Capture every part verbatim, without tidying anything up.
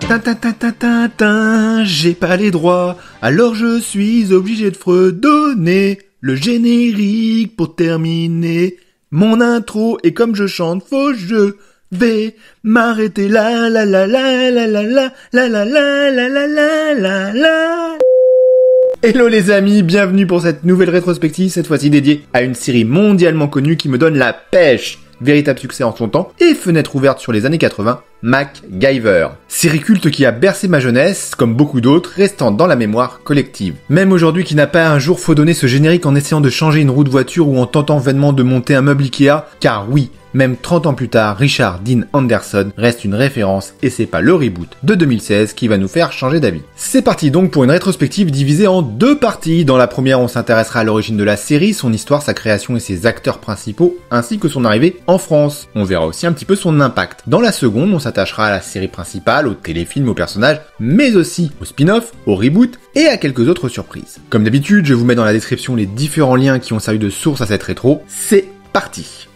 tin tin tin tin tin tin, j'ai pas les droits, alors je suis obligé de fredonner le générique pour terminer mon intro, et comme je chante faux, je vais m'arrêter là la la la la la la la la la la la la la la. Hello les amis, bienvenue pour cette nouvelle rétrospective, cette fois-ci dédiée à une série mondialement connue qui me donne la pêche. Véritable succès en son temps, et fenêtre ouverte sur les années quatre-vingts, MacGyver. Série culte qui a bercé ma jeunesse, comme beaucoup d'autres, restant dans la mémoire collective. Même aujourd'hui qui n'a pas un jour fredonné ce générique en essayant de changer une roue de voiture ou en tentant vainement de monter un meuble Ikea, car oui, même trente ans plus tard, Richard Dean Anderson reste une référence et c'est pas le reboot de deux mille seize qui va nous faire changer d'avis. C'est parti donc pour une rétrospective divisée en deux parties. Dans la première, on s'intéressera à l'origine de la série, son histoire, sa création et ses acteurs principaux, ainsi que son arrivée en France. On verra aussi un petit peu son impact. Dans la seconde, on s'attachera à la série principale, aux téléfilms, aux personnages, mais aussi aux spin-offs, aux reboots et à quelques autres surprises. Comme d'habitude, je vous mets dans la description les différents liens qui ont servi de source à cette rétro. C'est parti!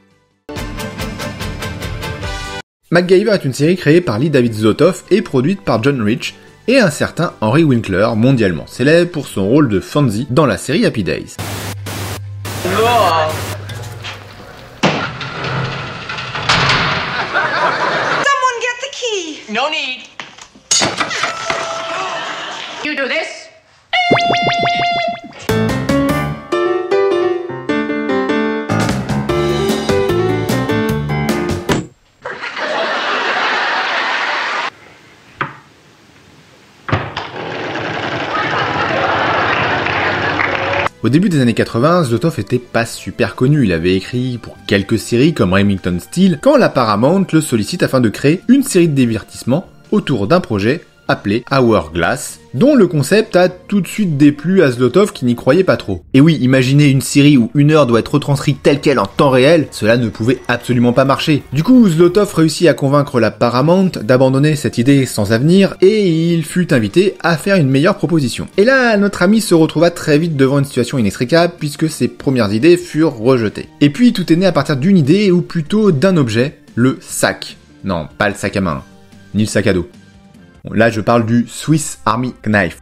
MacGyver est une série créée par Lee David Zlotoff et produite par John Rich et un certain Henry Winkler, mondialement célèbre pour son rôle de Fonzie dans la série Happy Days. Oh. Someone get the key. No need. You do this. Au début des années quatre-vingts, Zlotoff était pas super connu, il avait écrit pour quelques séries comme Remington Steele, quand la Paramount le sollicite afin de créer une série de divertissements autour d'un projet appelé Hourglass, dont le concept a tout de suite déplu à Zlotoff qui n'y croyait pas trop. Et oui, imaginez une série où une heure doit être retranscrite telle quelle en temps réel, cela ne pouvait absolument pas marcher. Du coup, Zlotoff réussit à convaincre la Paramount d'abandonner cette idée sans avenir, et il fut invité à faire une meilleure proposition. Et là, notre ami se retrouva très vite devant une situation inextricable, puisque ses premières idées furent rejetées. Et puis, tout est né à partir d'une idée, ou plutôt d'un objet, le sac. Non, pas le sac à main, ni le sac à dos. Là, je parle du Swiss Army Knife.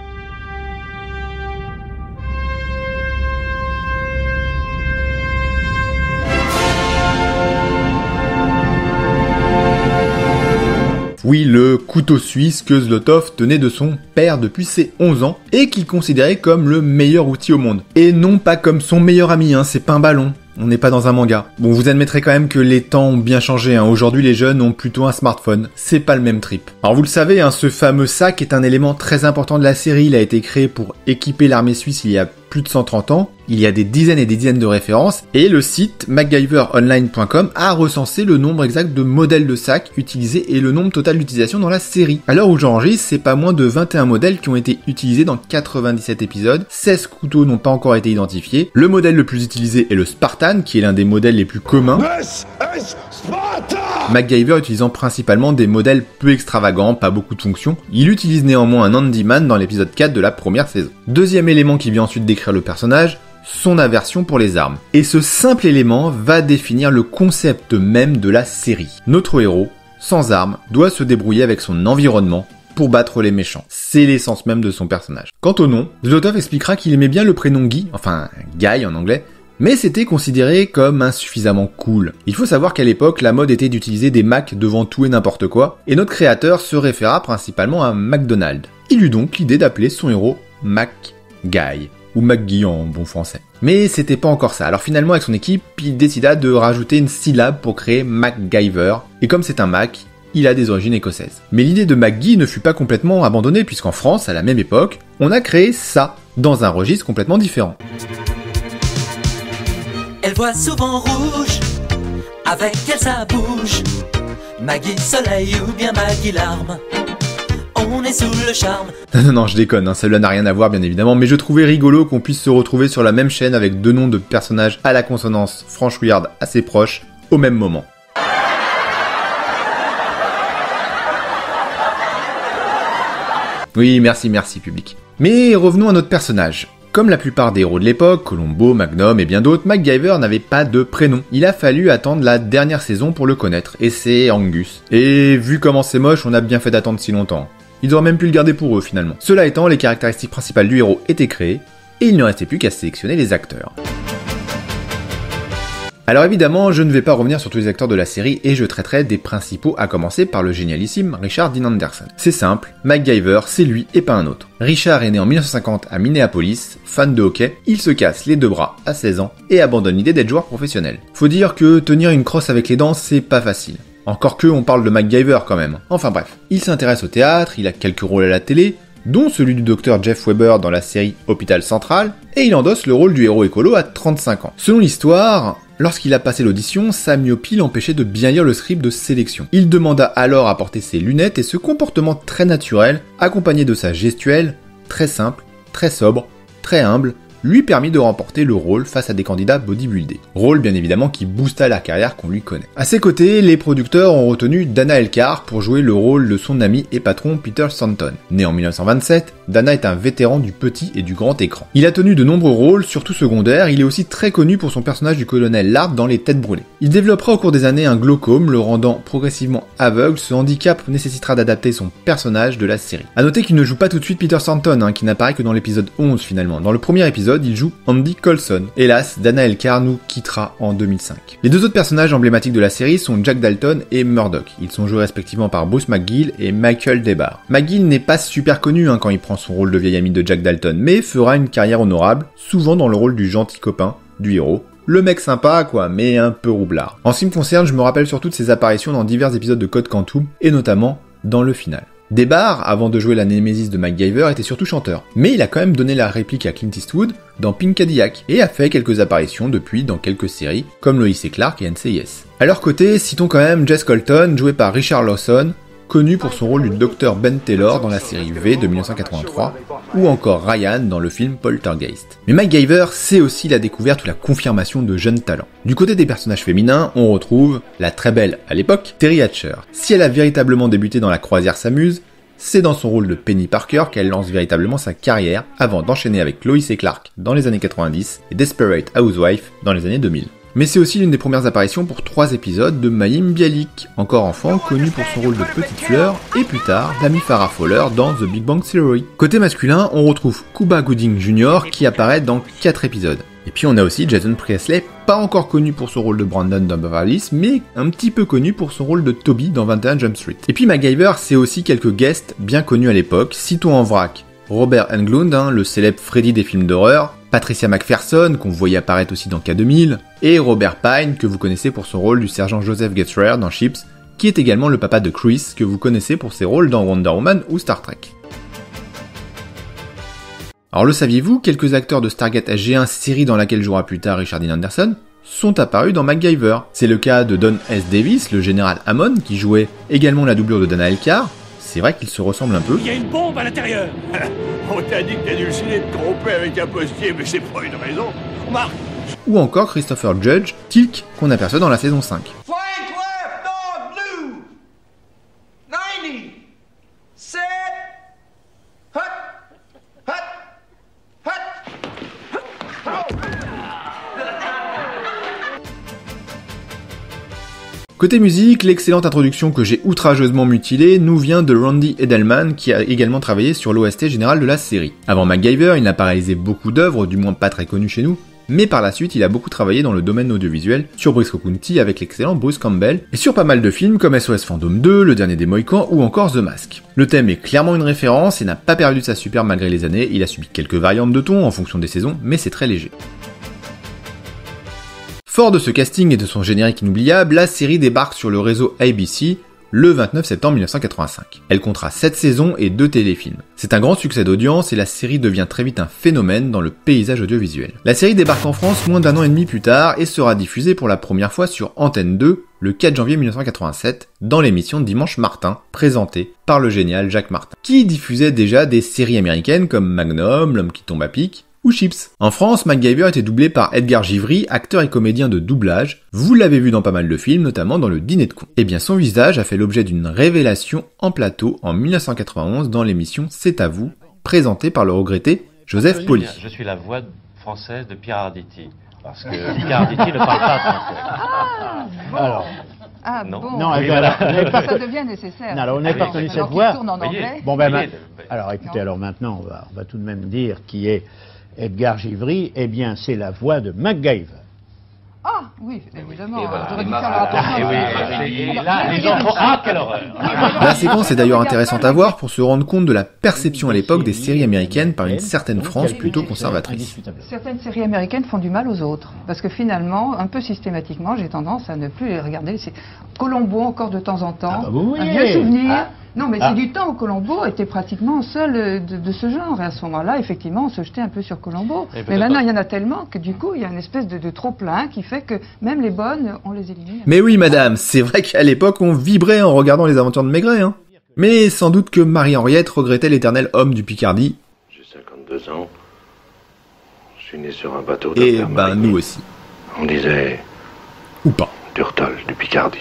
Oui, le couteau suisse que Zlotoff tenait de son père depuis ses onze ans et qu'il considérait comme le meilleur outil au monde. Et non pas comme son meilleur ami, hein, c'est pas un ballon. On n'est pas dans un manga. Bon, vous admettrez quand même que les temps ont bien changé, hein. Aujourd'hui, les jeunes ont plutôt un smartphone. C'est pas le même trip. Alors, vous le savez, hein, ce fameux sac est un élément très important de la série. Il a été créé pour équiper l'armée suisse il y a plus de cent trente ans. Il y a des dizaines et des dizaines de références. Et le site MacGyver Online point com a recensé le nombre exact de modèles de sacs utilisés et le nombre total d'utilisation dans la série. À l'heure où j'enregistre, c'est pas moins de vingt et un modèles qui ont été utilisés dans quatre-vingt-dix-sept épisodes. seize couteaux n'ont pas encore été identifiés. Le modèle le plus utilisé est le Spartan, qui est l'un des modèles les plus communs. MacGyver utilisant principalement des modèles peu extravagants, pas beaucoup de fonctions. Il utilise néanmoins un handyman dans l'épisode quatre de la première saison. Deuxième élément qui vient ensuite décrire le personnage, son aversion pour les armes. Et ce simple élément va définir le concept même de la série. Notre héros, sans armes, doit se débrouiller avec son environnement pour battre les méchants. C'est l'essence même de son personnage. Quant au nom, Zlotoff expliquera qu'il aimait bien le prénom Guy, enfin Guy en anglais, mais c'était considéré comme insuffisamment cool. Il faut savoir qu'à l'époque, la mode était d'utiliser des Mac devant tout et n'importe quoi, et notre créateur se référa principalement à McDonald's. Il eut donc l'idée d'appeler son héros MacGuy, ou McGuy en bon français. Mais c'était pas encore ça, alors finalement avec son équipe, il décida de rajouter une syllabe pour créer MacGyver, et comme c'est un Mac, il a des origines écossaises. Mais l'idée de McGee ne fut pas complètement abandonnée, puisqu'en France, à la même époque, on a créé ça, dans un registre complètement différent. Elle voit souvent rouge, avec elle ça bouge. Maggie soleil ou bien Maggie larme, on est sous le charme. Non, non, non, je déconne, hein, cela n'a rien à voir bien évidemment, mais je trouvais rigolo qu'on puisse se retrouver sur la même chaîne avec deux noms de personnages à la consonance franchouillarde assez proches, au même moment. Oui, merci, merci public. Mais revenons à notre personnage. Comme la plupart des héros de l'époque, Columbo, Magnum et bien d'autres, MacGyver n'avait pas de prénom. Il a fallu attendre la dernière saison pour le connaître, et c'est Angus. Et vu comment c'est moche, on a bien fait d'attendre si longtemps. Ils auraient même pu le garder pour eux finalement. Cela étant, les caractéristiques principales du héros étaient créées, et il ne restait plus qu'à sélectionner les acteurs. Alors évidemment, je ne vais pas revenir sur tous les acteurs de la série et je traiterai des principaux à commencer par le génialissime Richard Dean Anderson. C'est simple, MacGyver, c'est lui et pas un autre. Richard est né en mille neuf cent cinquante à Minneapolis, fan de hockey, il se casse les deux bras à seize ans et abandonne l'idée d'être joueur professionnel. Faut dire que tenir une crosse avec les dents, c'est pas facile. Encore que on parle de MacGyver quand même. Enfin bref, il s'intéresse au théâtre, il a quelques rôles à la télé, dont celui du docteur Jeff Weber dans la série Hôpital Central, et il endosse le rôle du héros écolo à trente-cinq ans. Selon l'histoire, lorsqu'il a passé l'audition, sa myopie l'empêchait de bien lire le script de sélection. Il demanda alors à porter ses lunettes et ce comportement très naturel, accompagné de sa gestuelle, très simple, très sobre, très humble, lui permit de remporter le rôle face à des candidats bodybuildés. Rôle bien évidemment qui boosta la carrière qu'on lui connaît. À ses côtés, les producteurs ont retenu Dana Elcar pour jouer le rôle de son ami et patron Peter Stanton. Né en mille neuf cent vingt-sept, Dana est un vétéran du petit et du grand écran. Il a tenu de nombreux rôles, surtout secondaires, il est aussi très connu pour son personnage du colonel Lard dans Les Têtes brûlées. Il développera au cours des années un glaucome, le rendant progressivement aveugle, ce handicap nécessitera d'adapter son personnage de la série. A noter qu'il ne joue pas tout de suite Peter Stanton, hein, qui n'apparaît que dans l'épisode onze finalement. Dans le premier épisode, il joue Andy Coulson. Hélas, Dana Elcar nous quittera en deux mille cinq. Les deux autres personnages emblématiques de la série sont Jack Dalton et Murdoch. Ils sont joués respectivement par Bruce McGill et Michael Debar. McGill n'est pas super connu hein, quand il prend son rôle de vieil ami de Jack Dalton, mais fera une carrière honorable, souvent dans le rôle du gentil copain du héros. Le mec sympa quoi, mais un peu roublard. En ce qui me concerne, je me rappelle surtout de ses apparitions dans divers épisodes de Code Quantum, et notamment dans le final. Debar, avant de jouer la némésis de MacGyver, était surtout chanteur. Mais il a quand même donné la réplique à Clint Eastwood dans Pink Cadillac, et a fait quelques apparitions depuis dans quelques séries, comme Lois et Clark et N C I S. À leur côté, citons quand même Jess Colton, joué par Richard Lawson, connu pour son rôle du docteur Ben Taylor dans la série V de mille neuf cent quatre-vingt-trois, ou encore Ryan dans le film Poltergeist. Mais MacGyver, c'est aussi la découverte ou la confirmation de jeunes talents. Du côté des personnages féminins, on retrouve la très belle, à l'époque, Terry Hatcher. Si elle a véritablement débuté dans La Croisière s'amuse, c'est dans son rôle de Penny Parker qu'elle lance véritablement sa carrière, avant d'enchaîner avec Lois et Clark dans les années quatre-vingt-dix et Desperate Housewife dans les années deux mille. Mais c'est aussi l'une des premières apparitions pour trois épisodes de Mayim Bialik, encore enfant, connu pour son rôle de Petite Fleur, et plus tard, l'ami Farrah Fowler dans The Big Bang Theory. Côté masculin, on retrouve Cuba Gooding junior qui apparaît dans quatre épisodes. Et puis on a aussi Jason Priestley, pas encore connu pour son rôle de Brandon dans Beverly Hills, mais un petit peu connu pour son rôle de Toby dans vingt et un Jump Street. Et puis MacGyver, c'est aussi quelques guests bien connus à l'époque, citons en vrac Robert Englund, hein, le célèbre Freddy des films d'horreur, Patricia McPherson, qu'on voyait apparaître aussi dans K deux mille, et Robert Pine, que vous connaissez pour son rôle du sergent Joseph Getzler dans Chips, qui est également le papa de Chris, que vous connaissez pour ses rôles dans Wonder Woman ou Star Trek. Alors le saviez-vous, quelques acteurs de Stargate S G un, série dans laquelle jouera plus tard Richard Dean Anderson, sont apparus dans MacGyver. C'est le cas de Don S. Davis, le général Hammond, qui jouait également la doublure de Dana Elcar. C'est vrai qu'ils se ressemblent un peu. Il y a une bombe à l'intérieur. On t'a dit que t'adulcinais de tromper avec un postier, mais c'est pas une raison. Marc. Ou encore Christopher Judge, Tilk, qu'on aperçoit dans la saison cinq. Flank left, dog blue. ninety. Set. Hut. Hut. Hut. Oh. Côté musique, l'excellente introduction que j'ai outrageusement mutilée nous vient de Randy Edelman qui a également travaillé sur l'O S T général de la série. Avant MacGyver, il n'a pas réalisé beaucoup d'œuvres, du moins pas très connues chez nous, mais par la suite il a beaucoup travaillé dans le domaine audiovisuel, sur Briscoe County avec l'excellent Bruce Campbell, et sur pas mal de films comme S O S Fantôme deux, Le Dernier des Mohicans ou encore The Mask. Le thème est clairement une référence et n'a pas perdu de sa superbe malgré les années, il a subi quelques variantes de ton en fonction des saisons, mais c'est très léger. Fort de ce casting et de son générique inoubliable, la série débarque sur le réseau A B C le vingt-neuf septembre mille neuf cent quatre-vingt-cinq. Elle comptera sept saisons et deux téléfilms. C'est un grand succès d'audience et la série devient très vite un phénomène dans le paysage audiovisuel. La série débarque en France moins d'un an et demi plus tard et sera diffusée pour la première fois sur Antenne deux le quatre janvier mille neuf cent quatre-vingt-sept dans l'émission Dimanche Martin, présentée par le génial Jacques Martin, qui diffusait déjà des séries américaines comme Magnum, L'homme qui tombe à pic, ou Chips. En France, MacGyver était doublé par Edgar Givry, acteur et comédien de doublage. Vous l'avez vu dans pas mal de films, notamment dans Le Dîner de cons. Eh bien, son visage a fait l'objet d'une révélation en plateau en mille neuf cent quatre-vingt-onze dans l'émission C'est à vous, présentée par le regretté Joseph Pauly. Je suis la voix française de Pierre Arditi. Parce que Pierre Arditi ne parle pas français. Ah, bon. Alors, ah non, bon, non, oui, voilà. ça, ça devient nécessaire. Non, alors on n'a pas reconnu cette voix. Tourne en anglais. Bon, ben, Voyez, ben, alors écoutez, alors maintenant, on va, on va tout de même dire qui est Edgar Givry. Eh bien, c'est la voix de MacGyver. Ah, oui, évidemment. Et voilà. J'aurais dû Et faire voilà. attention. Et oui, et là, les gens font ah, quelle horreur. La séquence est d'ailleurs intéressante à voir pour se rendre compte de la perception à l'époque des séries américaines par une certaine France plutôt conservatrice. Certaines séries américaines font du mal aux autres, parce que finalement, un peu systématiquement, j'ai tendance à ne plus les regarder. C'est Columbo encore de temps en temps, Ah bah vous un voyez. vieux souvenir. Ah. Non, mais Ah. c'est du temps où Columbo était pratiquement seul de, de ce genre. Et à ce moment-là, effectivement, on se jetait un peu sur Columbo. Et Mais peut-être maintenant, pas. il y en a tellement que du coup, il y a une espèce de, de trop-plein qui fait que même les bonnes, on les élimine. Mais oui, madame, c'est vrai qu'à l'époque, on vibrait en regardant les aventures de Maigret, hein. Mais sans doute que Marie-Henriette regrettait l'éternel homme du Picardie, J'ai cinquante-deux ans. Je suis né sur un bateau. et docteur ben Marigny. nous aussi. On disait Ou pas. Durtol du Picardie.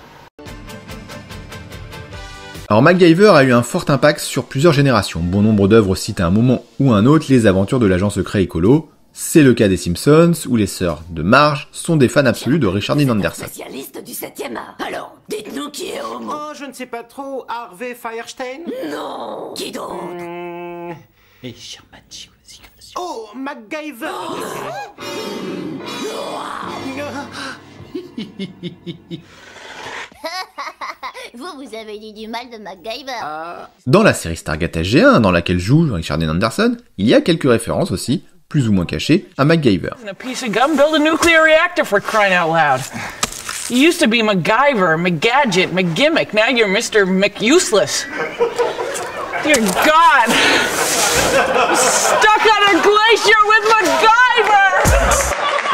Alors MacGyver a eu un fort impact sur plusieurs générations. Bon nombre d'œuvres citent à un moment ou à un autre les aventures de l'agent secret écolo. C'est le cas des Simpsons, où les sœurs de Marge sont des fans absolus de Richard Dean Anderson. Spécialiste du septième art. Alors, dites-nous qui est homo. Oh, je ne sais pas trop. Harvey Firestein? Non. Qui donc? Hmm. Oh, MacGyver. Vous, vous avez dit du mal de MacGyver. Dans la série Stargate S G un, dans laquelle joue Richard Dean Anderson, il y a quelques références aussi, plus ou moins cachées, à MacGyver. A piece of gum, build a nuclear reactor for crying out loud. You used to be MacGyver, McGadget, McGimmick. Now you're Mister McUseless. Dear God. I'm stuck on a glacier with MacGyver!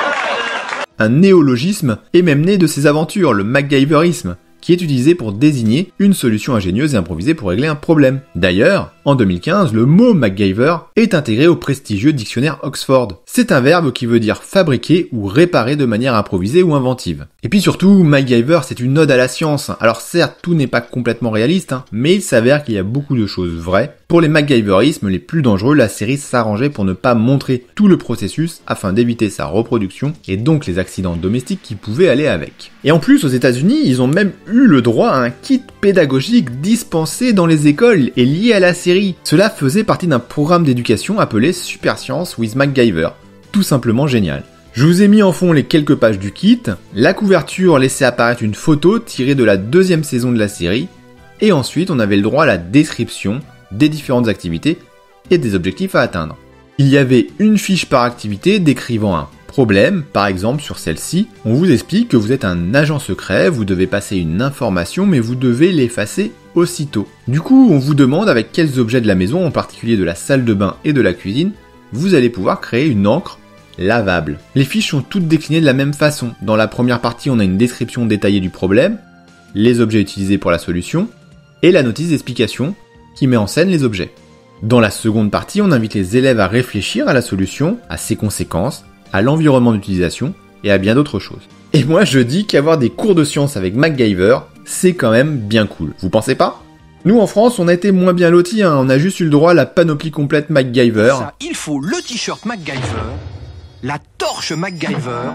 Un néologisme est même né de ces aventures, le MacGyverisme, qui est utilisé pour désigner une solution ingénieuse et improvisée pour régler un problème. D'ailleurs, en deux mille quinze, le mot MacGyver est intégré au prestigieux dictionnaire Oxford. C'est un verbe qui veut dire fabriquer ou réparer de manière improvisée ou inventive. Et puis surtout, MacGyver c'est une ode à la science. Alors certes, tout n'est pas complètement réaliste, hein, mais il s'avère qu'il y a beaucoup de choses vraies. Pour les MacGyverismes les plus dangereux, la série s'arrangeait pour ne pas montrer tout le processus afin d'éviter sa reproduction et donc les accidents domestiques qui pouvaient aller avec. Et en plus, aux États-Unis, ils ont même eu le droit à un kit pédagogique dispensé dans les écoles et lié à la série. Cela faisait partie d'un programme d'éducation appelé Super Science with MacGyver. Tout simplement génial. Je vous ai mis en fond les quelques pages du kit. La couverture laissait apparaître une photo tirée de la deuxième saison de la série. Et ensuite, on avait le droit à la description des différentes activités et des objectifs à atteindre. Il y avait une fiche par activité décrivant un problème, par exemple sur celle-ci, on vous explique que vous êtes un agent secret, vous devez passer une information mais vous devez l'effacer aussitôt. Du coup, on vous demande avec quels objets de la maison, en particulier de la salle de bain et de la cuisine, vous allez pouvoir créer une encre lavable. Les fiches sont toutes déclinées de la même façon. Dans la première partie, on a une description détaillée du problème, les objets utilisés pour la solution, et la notice d'explication qui met en scène les objets. Dans la seconde partie, on invite les élèves à réfléchir à la solution, à ses conséquences, à l'environnement d'utilisation et à bien d'autres choses. Et moi je dis qu'avoir des cours de science avec MacGyver, c'est quand même bien cool. Vous pensez pas ? Nous en France, on a été moins bien lotis, hein. On a juste eu le droit à la panoplie complète MacGyver. Ça, il faut le t-shirt MacGyver, la torche MacGyver,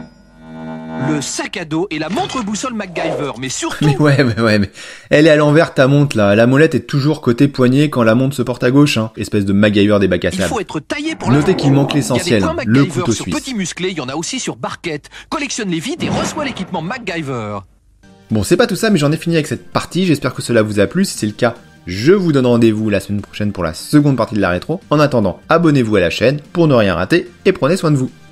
le sac à dos et la montre boussole MacGyver. Mais surtout... Mais ouais, mais ouais, mais elle est à l'envers ta montre là. La molette est toujours côté poignet quand la montre se porte à gauche, hein. Espèce de MacGyver des bacs à Il sable. faut être taillé pour Notez la... qu'il manque Il y l'essentiel, a hein, des points le MacGyver couteau sur suisse. petit musclé, il y en a aussi sur barquette. Collectionne-les vite et reçois l'équipement MacGyver. Bon, c'est pas tout ça, mais j'en ai fini avec cette partie. J'espère que cela vous a plu. Si c'est le cas, je vous donne rendez-vous la semaine prochaine pour la seconde partie de la rétro. En attendant, abonnez-vous à la chaîne pour ne rien rater et prenez soin de vous.